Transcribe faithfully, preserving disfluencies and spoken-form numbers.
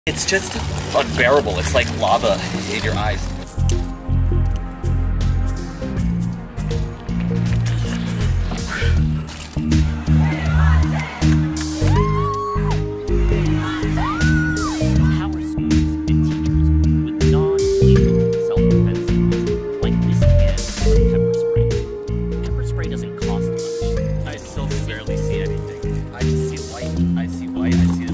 It's just unbearable. It's like lava in your eyes. I see white, I see white, I see